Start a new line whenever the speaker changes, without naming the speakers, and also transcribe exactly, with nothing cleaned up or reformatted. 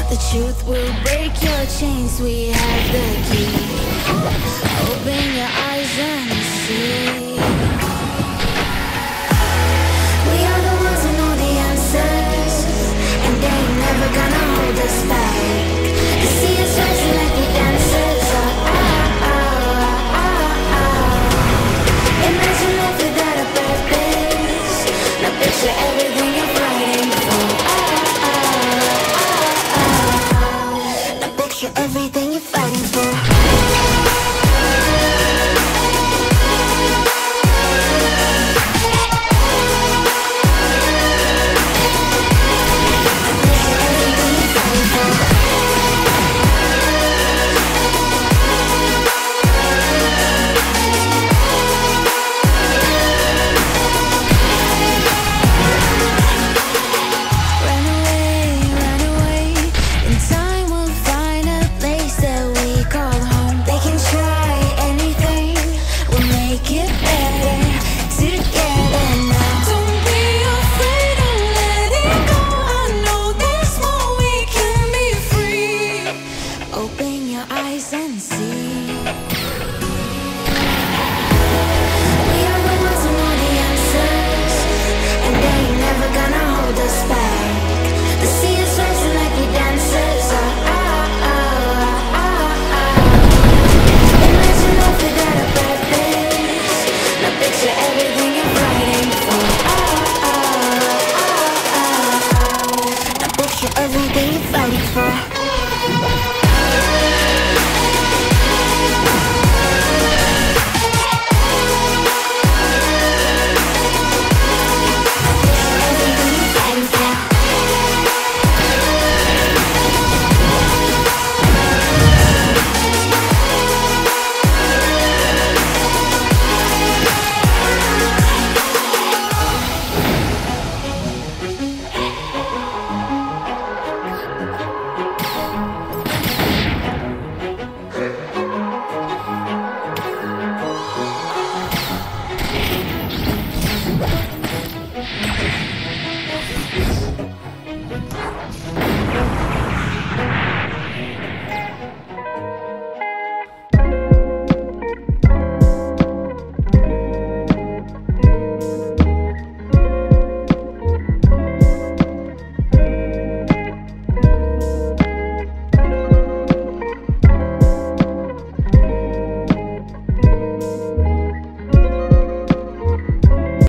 The truth will break your chains, we have the key. Open your eyes and see. We are the ones who know the answers, and they ain't never gonna hold us back. You see us rising like we dancers. Oh, oh, oh, oh, oh. Imagine life without a purpose. Now picture everything you're fighting for. Oh, oh, oh, oh. Now picture everything you're fighting for. Open your eyes and see. We are the ones who know the answers, and they ain't never gonna hold us back. The sea is rising like we dancers. Oh, oh, oh, oh, oh. Imagine life without a purpose. Now picture everything you're fighting for. Oh, oh, oh, oh, oh. Now picture everything you're fighting for.